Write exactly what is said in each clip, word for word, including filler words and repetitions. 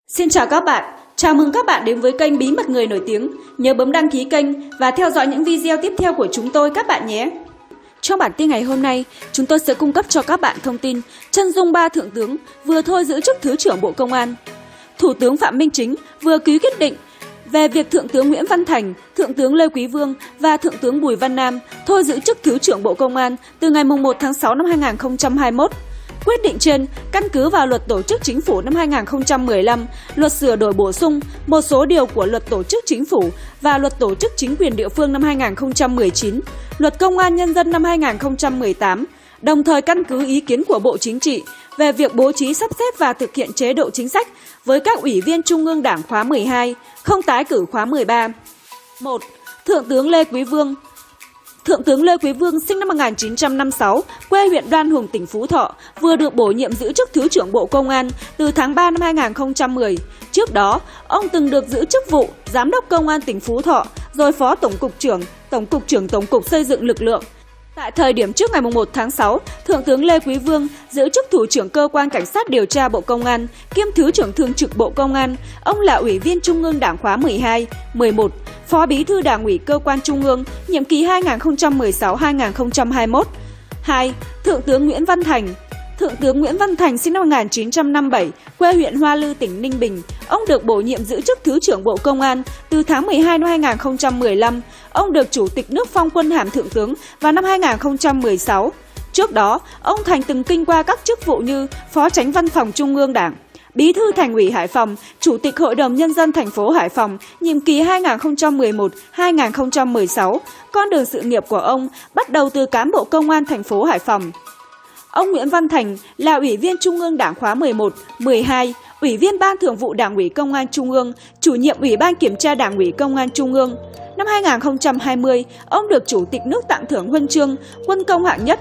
Xin chào các bạn, chào mừng các bạn đến với kênh Bí mật người nổi tiếng. Nhớ bấm đăng ký kênh và theo dõi những video tiếp theo của chúng tôi các bạn nhé. Trong bản tin ngày hôm nay, chúng tôi sẽ cung cấp cho các bạn thông tin chân dung ba thượng tướng vừa thôi giữ chức Thứ trưởng Bộ Công an. Thủ tướng Phạm Minh Chính vừa ký quyết định về việc Thượng tướng Nguyễn Văn Thành, Thượng tướng Lê Quý Vương và Thượng tướng Bùi Văn Nam thôi giữ chức Thứ trưởng Bộ Công an từ ngày mùng một tháng sáu năm hai nghìn không trăm hai mươi mốt. Quyết định trên căn cứ vào Luật Tổ chức Chính phủ năm hai nghìn không trăm mười lăm, Luật sửa đổi bổ sung một số điều của Luật Tổ chức Chính phủ và Luật Tổ chức Chính quyền địa phương năm hai nghìn không trăm mười chín, Luật Công an Nhân dân năm hai nghìn không trăm mười tám, đồng thời căn cứ ý kiến của Bộ Chính trị về việc bố trí sắp xếp và thực hiện chế độ chính sách với các ủy viên Trung ương Đảng khóa mười hai, không tái cử khóa mười ba. một. Thượng tướng Lê Quý Vương. Thượng tướng Lê Quý Vương sinh năm một nghìn chín trăm năm mươi sáu, quê huyện Đoan Hùng, tỉnh Phú Thọ, vừa được bổ nhiệm giữ chức Thứ trưởng Bộ Công an từ tháng ba năm hai nghìn không trăm mười. Trước đó, ông từng được giữ chức vụ Giám đốc Công an tỉnh Phú Thọ, rồi Phó Tổng cục trưởng, Tổng cục trưởng Tổng cục Xây dựng Lực lượng. Tại thời điểm trước ngày mùng một tháng sáu, Thượng tướng Lê Quý Vương giữ chức Thủ trưởng Cơ quan Cảnh sát điều tra Bộ Công an, kiêm Thứ trưởng Thường trực Bộ Công an. Ông là Ủy viên Trung ương Đảng khóa mười hai, mười một, Phó Bí thư Đảng ủy Cơ quan Trung ương, nhiệm kỳ hai nghìn không trăm mười sáu đến hai nghìn không trăm hai mươi mốt. hai. Thượng tướng Nguyễn Văn Thành. Thượng tướng Nguyễn Văn Thành sinh năm một nghìn chín trăm năm mươi bảy, quê huyện Hoa Lư, tỉnh Ninh Bình. Ông được bổ nhiệm giữ chức Thứ trưởng Bộ Công an từ tháng mười hai năm hai nghìn không trăm mười lăm. Ông được Chủ tịch nước phong quân hàm Thượng tướng vào năm hai nghìn không trăm mười sáu. Trước đó, ông Thành từng kinh qua các chức vụ như Phó Chánh Văn phòng Trung ương Đảng, Bí thư Thành ủy Hải Phòng, Chủ tịch Hội đồng Nhân dân thành phố Hải Phòng, nhiệm kỳ hai nghìn không trăm mười một đến hai nghìn không trăm mười sáu. Con đường sự nghiệp của ông bắt đầu từ cán bộ công an thành phố Hải Phòng. Ông Nguyễn Văn Thành là Ủy viên Trung ương Đảng khóa mười một, mười hai, Ủy viên Ban Thường vụ Đảng ủy Công an Trung ương, Chủ nhiệm Ủy ban Kiểm tra Đảng ủy Công an Trung ương. Năm hai nghìn không trăm hai mươi, ông được Chủ tịch nước tặng thưởng huân chương Quân công hạng nhất.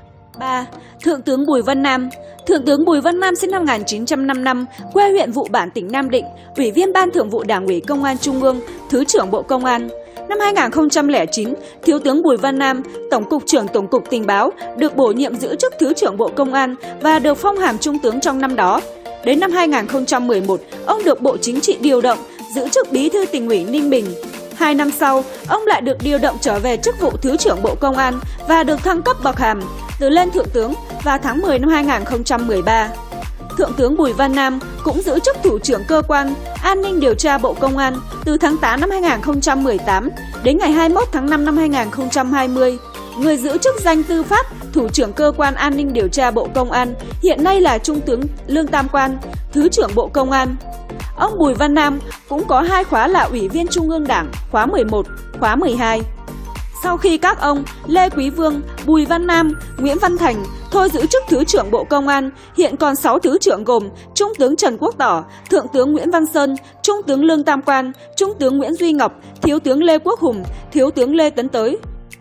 ba. Thượng tướng Bùi Văn Nam. Thượng tướng Bùi Văn Nam sinh năm một nghìn chín trăm năm mươi lăm, quê huyện Vụ Bản, tỉnh Nam Định, Ủy viên Ban Thường vụ Đảng ủy Công an Trung ương, Thứ trưởng Bộ Công an. Năm hai nghìn không trăm lẻ chín, Thiếu tướng Bùi Văn Nam, Tổng cục trưởng Tổng cục Tình báo, được bổ nhiệm giữ chức Thứ trưởng Bộ Công an và được phong hàm Trung tướng trong năm đó. Đến năm hai nghìn không trăm mười một, ông được Bộ Chính trị điều động giữ chức Bí thư Tỉnh ủy Ninh Bình. Hai năm sau, ông lại được điều động trở về chức vụ Thứ trưởng Bộ Công an và được thăng cấp bậc hàm từ lên Thượng tướng vào tháng mười năm hai nghìn không trăm mười ba. Thượng tướng Bùi Văn Nam cũng giữ chức Thủ trưởng Cơ quan An ninh điều tra Bộ Công an từ tháng tám năm hai nghìn không trăm mười tám đến ngày hai mươi mốt tháng năm năm hai nghìn không trăm hai mươi. Người giữ chức danh tư pháp Thủ trưởng Cơ quan An ninh điều tra Bộ Công an hiện nay là Trung tướng Lương Tam Quang, Thứ trưởng Bộ Công an. Ông Bùi Văn Nam cũng có hai khóa là Ủy viên Trung ương Đảng khóa mười một, khóa mười hai. Sau khi các ông Lê Quý Vương, Bùi Văn Nam, Nguyễn Văn Thành thôi giữ chức Thứ trưởng Bộ Công an, hiện còn sáu Thứ trưởng gồm Trung tướng Trần Quốc Tỏ, Thượng tướng Nguyễn Văn Sơn, Trung tướng Lương Tam Quang, Trung tướng Nguyễn Duy Ngọc, Thiếu tướng Lê Quốc Hùng, Thiếu tướng Lê Tấn Tới.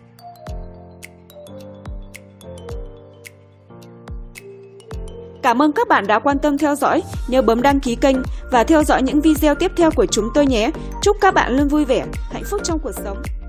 Cảm ơn các bạn đã quan tâm theo dõi, nhớ bấm đăng ký kênh và theo dõi những video tiếp theo của chúng tôi nhé. Chúc các bạn luôn vui vẻ, hạnh phúc trong cuộc sống.